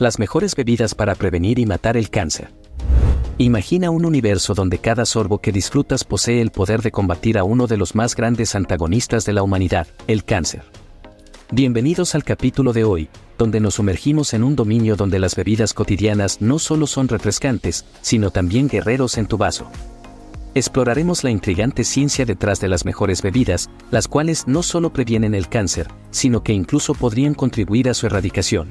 Las mejores bebidas para prevenir y matar el cáncer. Imagina un universo donde cada sorbo que disfrutas posee el poder de combatir a uno de los más grandes antagonistas de la humanidad, el cáncer. Bienvenidos al capítulo de hoy, donde nos sumergimos en un dominio donde las bebidas cotidianas no solo son refrescantes, sino también guerreros en tu vaso. Exploraremos la intrigante ciencia detrás de las mejores bebidas, las cuales no solo previenen el cáncer, sino que incluso podrían contribuir a su erradicación.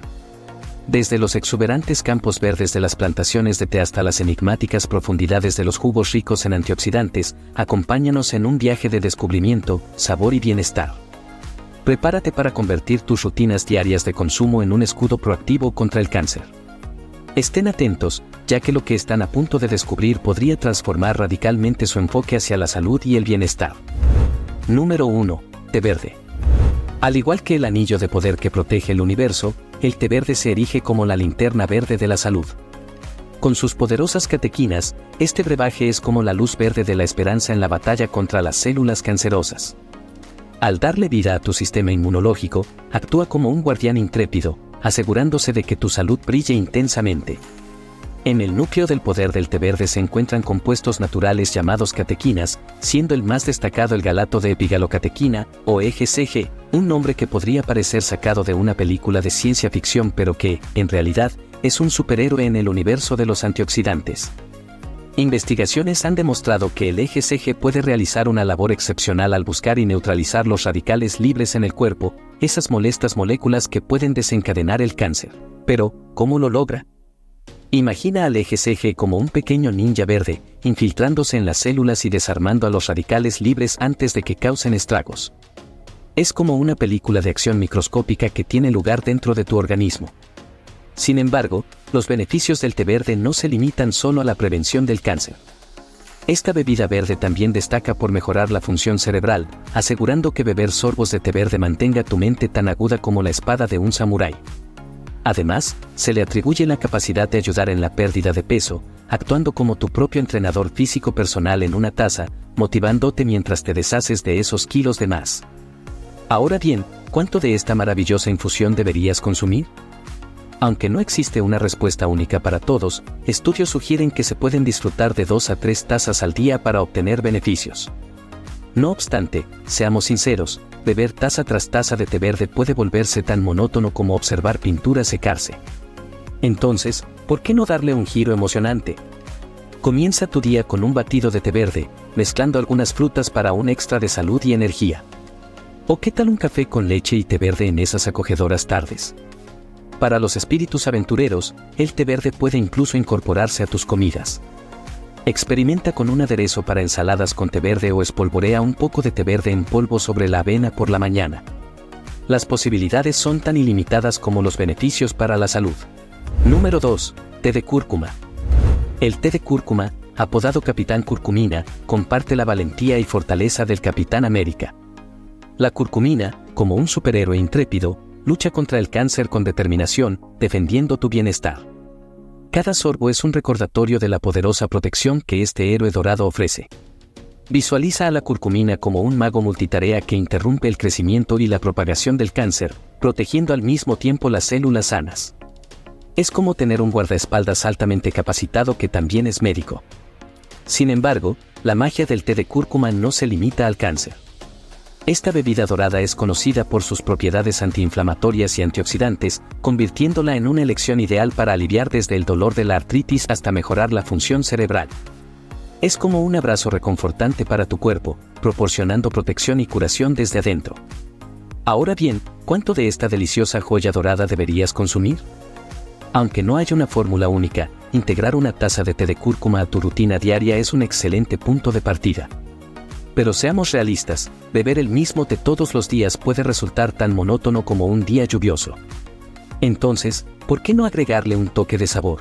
Desde los exuberantes campos verdes de las plantaciones de té hasta las enigmáticas profundidades de los jugos ricos en antioxidantes, acompáñanos en un viaje de descubrimiento, sabor y bienestar. Prepárate para convertir tus rutinas diarias de consumo en un escudo proactivo contra el cáncer. Estén atentos, ya que lo que están a punto de descubrir podría transformar radicalmente su enfoque hacia la salud y el bienestar. Número 1. Té verde. Al igual que el anillo de poder que protege el universo, el té verde se erige como la linterna verde de la salud. Con sus poderosas catequinas, este brebaje es como la luz verde de la esperanza en la batalla contra las células cancerosas. Al darle vida a tu sistema inmunológico, actúa como un guardián intrépido, asegurándose de que tu salud brille intensamente. En el núcleo del poder del té verde se encuentran compuestos naturales llamados catequinas, siendo el más destacado el galato de epigalocatequina, o EGCG, un nombre que podría parecer sacado de una película de ciencia ficción pero que, en realidad, es un superhéroe en el universo de los antioxidantes. Investigaciones han demostrado que el EGCG puede realizar una labor excepcional al buscar y neutralizar los radicales libres en el cuerpo, esas molestas moléculas que pueden desencadenar el cáncer. Pero, ¿cómo lo logra? Imagina al EGCG como un pequeño ninja verde, infiltrándose en las células y desarmando a los radicales libres antes de que causen estragos. Es como una película de acción microscópica que tiene lugar dentro de tu organismo. Sin embargo, los beneficios del té verde no se limitan solo a la prevención del cáncer. Esta bebida verde también destaca por mejorar la función cerebral, asegurando que beber sorbos de té verde mantenga tu mente tan aguda como la espada de un samurái. Además, se le atribuye la capacidad de ayudar en la pérdida de peso, actuando como tu propio entrenador físico personal en una taza, motivándote mientras te deshaces de esos kilos de más. Ahora bien, ¿cuánto de esta maravillosa infusión deberías consumir? Aunque no existe una respuesta única para todos, estudios sugieren que se pueden disfrutar de 2 a 3 tazas al día para obtener beneficios. No obstante, seamos sinceros, beber taza tras taza de té verde puede volverse tan monótono como observar pintura secarse. Entonces, ¿por qué no darle un giro emocionante? Comienza tu día con un batido de té verde, mezclando algunas frutas para un extra de salud y energía. ¿O qué tal un café con leche y té verde en esas acogedoras tardes? Para los espíritus aventureros, el té verde puede incluso incorporarse a tus comidas. Experimenta con un aderezo para ensaladas con té verde o espolvorea un poco de té verde en polvo sobre la avena por la mañana. Las posibilidades son tan ilimitadas como los beneficios para la salud. Número 2. Té de cúrcuma. El té de cúrcuma, apodado Capitán Curcumina, comparte la valentía y fortaleza del Capitán América. La curcumina, como un superhéroe intrépido, lucha contra el cáncer con determinación, defendiendo tu bienestar. Cada sorbo es un recordatorio de la poderosa protección que este héroe dorado ofrece. Visualiza a la curcumina como un mago multitarea que interrumpe el crecimiento y la propagación del cáncer, protegiendo al mismo tiempo las células sanas. Es como tener un guardaespaldas altamente capacitado que también es médico. Sin embargo, la magia del té de cúrcuma no se limita al cáncer. Esta bebida dorada es conocida por sus propiedades antiinflamatorias y antioxidantes, convirtiéndola en una elección ideal para aliviar desde el dolor de la artritis hasta mejorar la función cerebral. Es como un abrazo reconfortante para tu cuerpo, proporcionando protección y curación desde adentro. Ahora bien, ¿cuánto de esta deliciosa joya dorada deberías consumir? Aunque no haya una fórmula única, integrar una taza de té de cúrcuma a tu rutina diaria es un excelente punto de partida. Pero seamos realistas, beber el mismo té todos los días puede resultar tan monótono como un día lluvioso. Entonces, ¿por qué no agregarle un toque de sabor?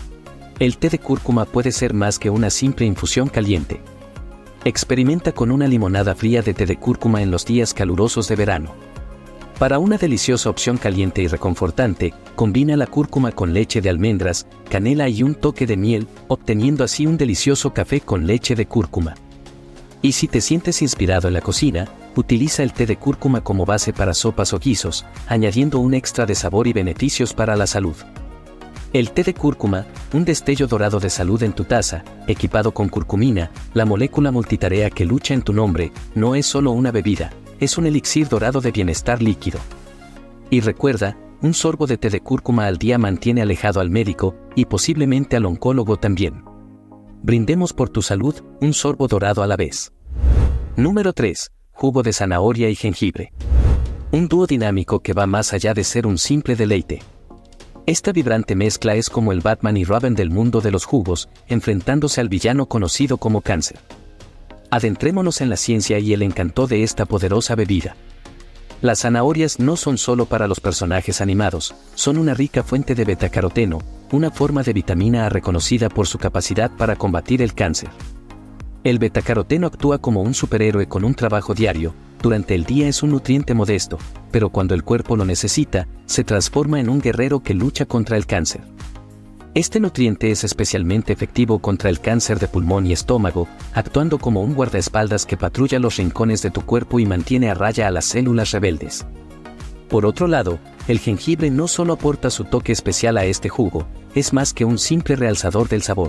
El té de cúrcuma puede ser más que una simple infusión caliente. Experimenta con una limonada fría de té de cúrcuma en los días calurosos de verano. Para una deliciosa opción caliente y reconfortante, combina la cúrcuma con leche de almendras, canela y un toque de miel, obteniendo así un delicioso café con leche de cúrcuma. Y si te sientes inspirado en la cocina, utiliza el té de cúrcuma como base para sopas o guisos, añadiendo un extra de sabor y beneficios para la salud. El té de cúrcuma, un destello dorado de salud en tu taza, equipado con curcumina, la molécula multitarea que lucha en tu nombre, no es solo una bebida, es un elixir dorado de bienestar líquido. Y recuerda, un sorbo de té de cúrcuma al día mantiene alejado al médico, y posiblemente al oncólogo también. Brindemos por tu salud, un sorbo dorado a la vez. Número 3. Jugo de zanahoria y jengibre. Un dúo dinámico que va más allá de ser un simple deleite. Esta vibrante mezcla es como el Batman y Robin del mundo de los jugos, enfrentándose al villano conocido como cáncer. Adentrémonos en la ciencia y el encanto de esta poderosa bebida. Las zanahorias no son solo para los personajes animados, son una rica fuente de betacaroteno, una forma de vitamina A reconocida por su capacidad para combatir el cáncer. El betacaroteno actúa como un superhéroe con un trabajo diario. Durante el día es un nutriente modesto, pero cuando el cuerpo lo necesita, se transforma en un guerrero que lucha contra el cáncer. Este nutriente es especialmente efectivo contra el cáncer de pulmón y estómago, actuando como un guardaespaldas que patrulla los rincones de tu cuerpo y mantiene a raya a las células rebeldes. Por otro lado, el jengibre no solo aporta su toque especial a este jugo, es más que un simple realzador del sabor.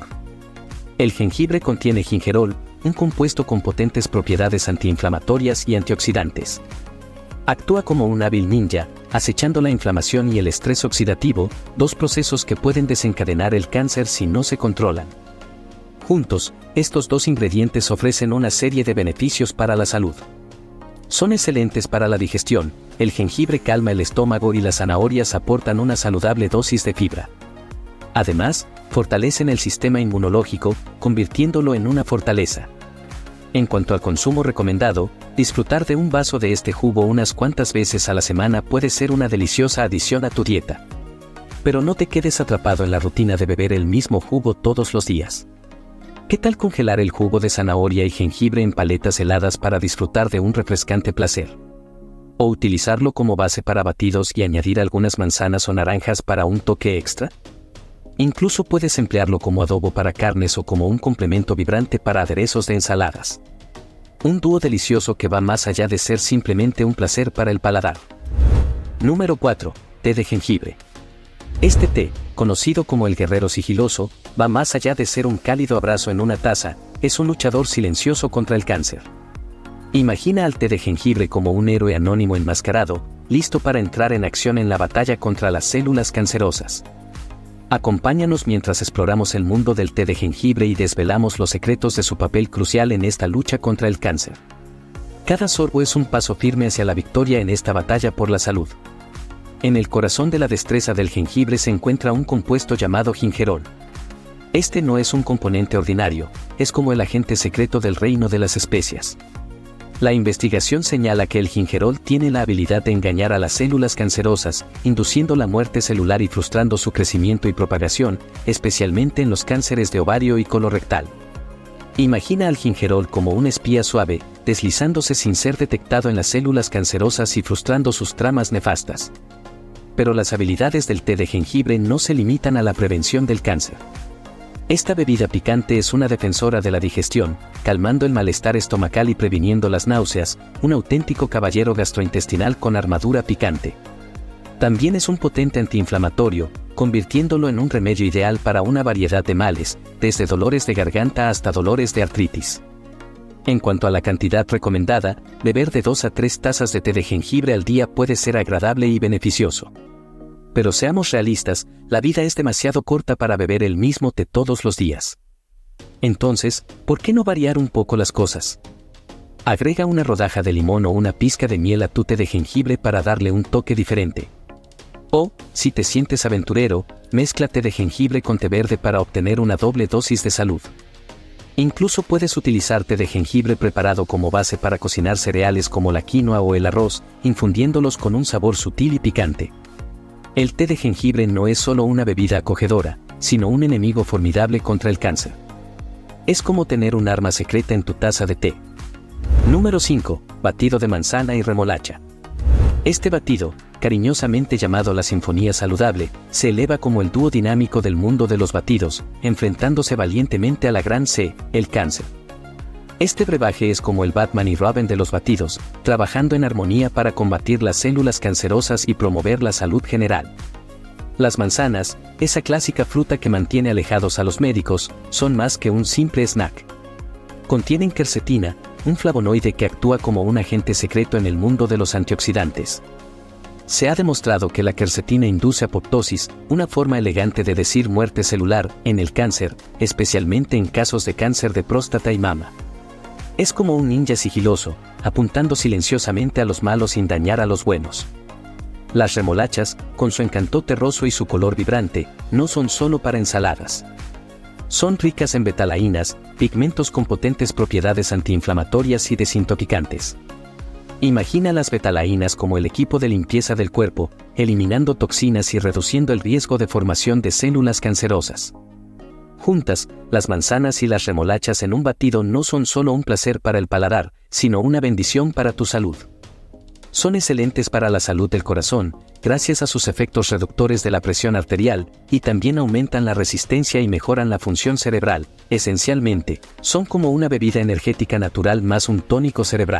El jengibre contiene gingerol, un compuesto con potentes propiedades antiinflamatorias y antioxidantes. Actúa como un hábil ninja, acechando la inflamación y el estrés oxidativo, dos procesos que pueden desencadenar el cáncer si no se controlan. Juntos, estos dos ingredientes ofrecen una serie de beneficios para la salud. Son excelentes para la digestión, el jengibre calma el estómago y las zanahorias aportan una saludable dosis de fibra. Además, fortalecen el sistema inmunológico, convirtiéndolo en una fortaleza. En cuanto al consumo recomendado, disfrutar de un vaso de este jugo unas cuantas veces a la semana puede ser una deliciosa adición a tu dieta. Pero no te quedes atrapado en la rutina de beber el mismo jugo todos los días. ¿Qué tal congelar el jugo de zanahoria y jengibre en paletas heladas para disfrutar de un refrescante placer? ¿O utilizarlo como base para batidos y añadir algunas manzanas o naranjas para un toque extra? Incluso puedes emplearlo como adobo para carnes o como un complemento vibrante para aderezos de ensaladas. Un dúo delicioso que va más allá de ser simplemente un placer para el paladar. Número 4. Té de jengibre. Este té, conocido como el guerrero sigiloso, va más allá de ser un cálido abrazo en una taza, es un luchador silencioso contra el cáncer. Imagina al té de jengibre como un héroe anónimo enmascarado, listo para entrar en acción en la batalla contra las células cancerosas. Acompáñanos mientras exploramos el mundo del té de jengibre y desvelamos los secretos de su papel crucial en esta lucha contra el cáncer. Cada sorbo es un paso firme hacia la victoria en esta batalla por la salud. En el corazón de la destreza del jengibre se encuentra un compuesto llamado gingerol. Este no es un componente ordinario, es como el agente secreto del reino de las especias. La investigación señala que el gingerol tiene la habilidad de engañar a las células cancerosas, induciendo la muerte celular y frustrando su crecimiento y propagación, especialmente en los cánceres de ovario y colorectal. Imagina al gingerol como un espía suave, deslizándose sin ser detectado en las células cancerosas y frustrando sus tramas nefastas. Pero las habilidades del té de jengibre no se limitan a la prevención del cáncer. Esta bebida picante es una defensora de la digestión, calmando el malestar estomacal y previniendo las náuseas, un auténtico caballero gastrointestinal con armadura picante. También es un potente antiinflamatorio, convirtiéndolo en un remedio ideal para una variedad de males, desde dolores de garganta hasta dolores de artritis. En cuanto a la cantidad recomendada, beber de 2 a 3 tazas de té de jengibre al día puede ser agradable y beneficioso. Pero seamos realistas, la vida es demasiado corta para beber el mismo té todos los días. Entonces, ¿por qué no variar un poco las cosas? Agrega una rodaja de limón o una pizca de miel a tu té de jengibre para darle un toque diferente. O, si te sientes aventurero, mezcla té de jengibre con té verde para obtener una doble dosis de salud. Incluso puedes utilizar té de jengibre preparado como base para cocinar cereales como la quinoa o el arroz, infundiéndolos con un sabor sutil y picante. El té de jengibre no es solo una bebida acogedora, sino un enemigo formidable contra el cáncer. Es como tener un arma secreta en tu taza de té. Número 5. Batido de manzana y remolacha. Este batido, cariñosamente llamado la Sinfonía Saludable, se eleva como el dúo dinámico del mundo de los batidos, enfrentándose valientemente a la gran C, el cáncer. Este brebaje es como el Batman y Robin de los batidos, trabajando en armonía para combatir las células cancerosas y promover la salud general. Las manzanas, esa clásica fruta que mantiene alejados a los médicos, son más que un simple snack. Contienen quercetina, un flavonoide que actúa como un agente secreto en el mundo de los antioxidantes. Se ha demostrado que la quercetina induce apoptosis, una forma elegante de decir muerte celular, en el cáncer, especialmente en casos de cáncer de próstata y mama. Es como un ninja sigiloso, apuntando silenciosamente a los malos sin dañar a los buenos. Las remolachas, con su encanto terroso y su color vibrante, no son solo para ensaladas. Son ricas en betalainas, pigmentos con potentes propiedades antiinflamatorias y desintoxicantes. Imagina las betalainas como el equipo de limpieza del cuerpo, eliminando toxinas y reduciendo el riesgo de formación de células cancerosas. Juntas, las manzanas y las remolachas en un batido no son solo un placer para el paladar, sino una bendición para tu salud. Son excelentes para la salud del corazón, gracias a sus efectos reductores de la presión arterial, y también aumentan la resistencia y mejoran la función cerebral. Esencialmente, son como una bebida energética natural más un tónico cerebral.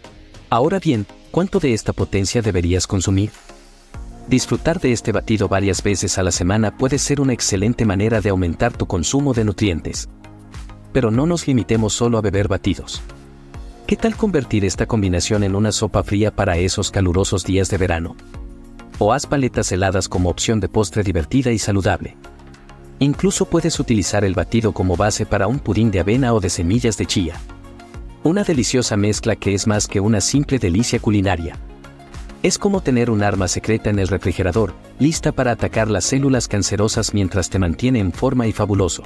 Ahora bien, ¿cuánto de esta potencia deberías consumir? Disfrutar de este batido varias veces a la semana puede ser una excelente manera de aumentar tu consumo de nutrientes. Pero no nos limitemos solo a beber batidos. ¿Qué tal convertir esta combinación en una sopa fría para esos calurosos días de verano? O haz paletas heladas como opción de postre divertida y saludable. Incluso puedes utilizar el batido como base para un pudín de avena o de semillas de chía. Una deliciosa mezcla que es más que una simple delicia culinaria. Es como tener un arma secreta en el refrigerador, lista para atacar las células cancerosas mientras te mantiene en forma y fabuloso.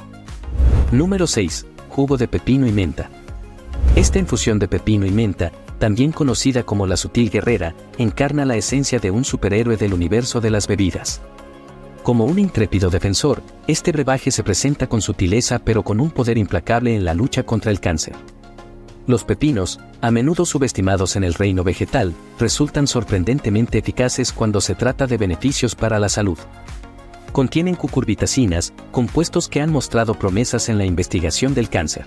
Número 6. Jugo de pepino y menta. Esta infusión de pepino y menta, también conocida como la sutil guerrera, encarna la esencia de un superhéroe del universo de las bebidas. Como un intrépido defensor, este brebaje se presenta con sutileza pero con un poder implacable en la lucha contra el cáncer. Los pepinos, a menudo subestimados en el reino vegetal, resultan sorprendentemente eficaces cuando se trata de beneficios para la salud. Contienen cucurbitacinas, compuestos que han mostrado promesas en la investigación del cáncer.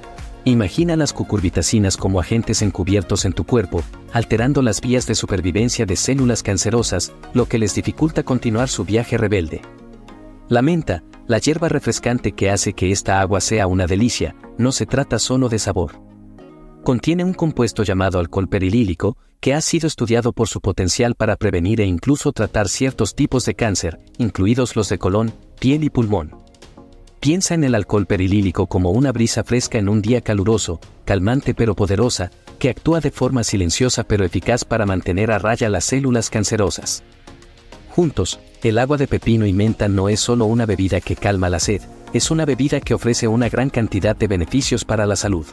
Imagina las cucurbitacinas como agentes encubiertos en tu cuerpo, alterando las vías de supervivencia de células cancerosas, lo que les dificulta continuar su viaje rebelde. La menta, la hierba refrescante que hace que esta agua sea una delicia, no se trata solo de sabor. Contiene un compuesto llamado alcohol perilílico, que ha sido estudiado por su potencial para prevenir e incluso tratar ciertos tipos de cáncer, incluidos los de colon, piel y pulmón. Piensa en el alcohol perilílico como una brisa fresca en un día caluroso, calmante pero poderosa, que actúa de forma silenciosa pero eficaz para mantener a raya las células cancerosas. Juntos, el agua de pepino y menta no es solo una bebida que calma la sed, es una bebida que ofrece una gran cantidad de beneficios para la salud.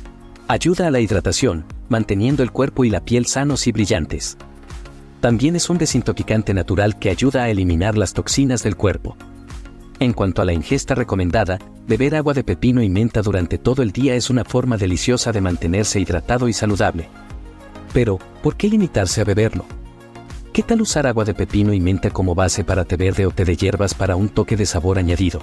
Ayuda a la hidratación, manteniendo el cuerpo y la piel sanos y brillantes. También es un desintoxicante natural que ayuda a eliminar las toxinas del cuerpo. En cuanto a la ingesta recomendada, beber agua de pepino y menta durante todo el día es una forma deliciosa de mantenerse hidratado y saludable. Pero, ¿por qué limitarse a beberlo? ¿Qué tal usar agua de pepino y menta como base para té verde o té de hierbas para un toque de sabor añadido?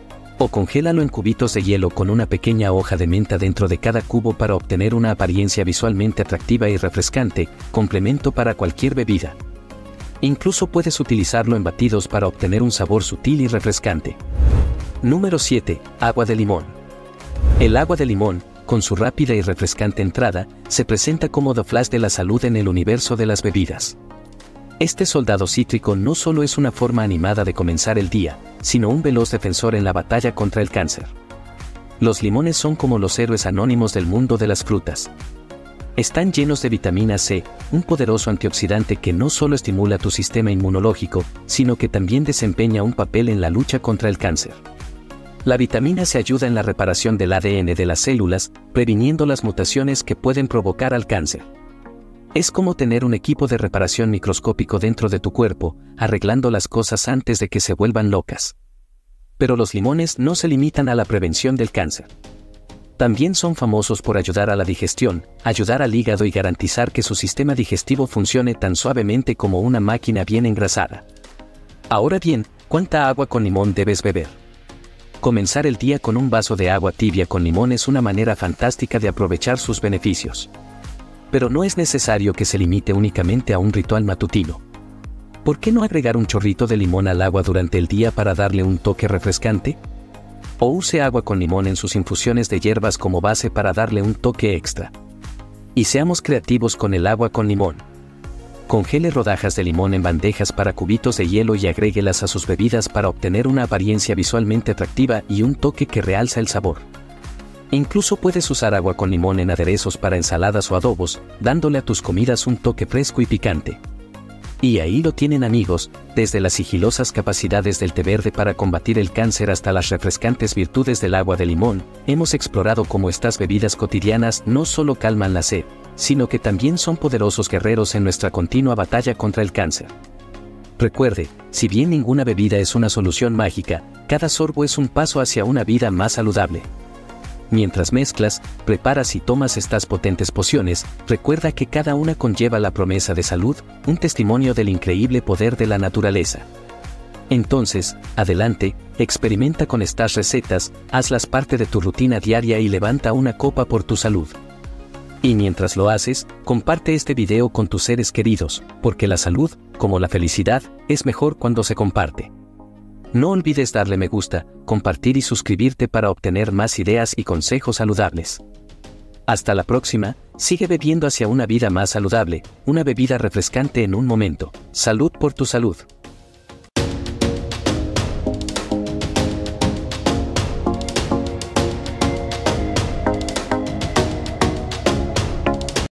O congélalo en cubitos de hielo con una pequeña hoja de menta dentro de cada cubo para obtener una apariencia visualmente atractiva y refrescante, complemento para cualquier bebida. Incluso puedes utilizarlo en batidos para obtener un sabor sutil y refrescante. Número 7. Agua de limón. El agua de limón, con su rápida y refrescante entrada, se presenta como The Flash de la salud en el universo de las bebidas. Este soldado cítrico no solo es una forma animada de comenzar el día, sino un veloz defensor en la batalla contra el cáncer. Los limones son como los héroes anónimos del mundo de las frutas. Están llenos de vitamina C, un poderoso antioxidante que no solo estimula tu sistema inmunológico, sino que también desempeña un papel en la lucha contra el cáncer. La vitamina C ayuda en la reparación del ADN de las células, previniendo las mutaciones que pueden provocar al cáncer. Es como tener un equipo de reparación microscópico dentro de tu cuerpo, arreglando las cosas antes de que se vuelvan locas. Pero los limones no se limitan a la prevención del cáncer. También son famosos por ayudar a la digestión, ayudar al hígado y garantizar que su sistema digestivo funcione tan suavemente como una máquina bien engrasada. Ahora bien, ¿cuánta agua con limón debes beber? Comenzar el día con un vaso de agua tibia con limón es una manera fantástica de aprovechar sus beneficios. Pero no es necesario que se limite únicamente a un ritual matutino. ¿Por qué no agregar un chorrito de limón al agua durante el día para darle un toque refrescante? O use agua con limón en sus infusiones de hierbas como base para darle un toque extra. Y seamos creativos con el agua con limón. Congele rodajas de limón en bandejas para cubitos de hielo y agréguelas a sus bebidas para obtener una apariencia visualmente atractiva y un toque que realza el sabor. Incluso puedes usar agua con limón en aderezos para ensaladas o adobos, dándole a tus comidas un toque fresco y picante. Y ahí lo tienen, amigos, desde las sigilosas capacidades del té verde para combatir el cáncer hasta las refrescantes virtudes del agua de limón, hemos explorado cómo estas bebidas cotidianas no solo calman la sed, sino que también son poderosos guerreros en nuestra continua batalla contra el cáncer. Recuerde, si bien ninguna bebida es una solución mágica, cada sorbo es un paso hacia una vida más saludable. Mientras mezclas, preparas y tomas estas potentes pociones, recuerda que cada una conlleva la promesa de salud, un testimonio del increíble poder de la naturaleza. Entonces, adelante, experimenta con estas recetas, hazlas parte de tu rutina diaria y levanta una copa por tu salud. Y mientras lo haces, comparte este video con tus seres queridos, porque la salud, como la felicidad, es mejor cuando se comparte. No olvides darle me gusta, compartir y suscribirte para obtener más ideas y consejos saludables. Hasta la próxima, sigue bebiendo hacia una vida más saludable, una bebida refrescante en un momento. Salud por tu salud.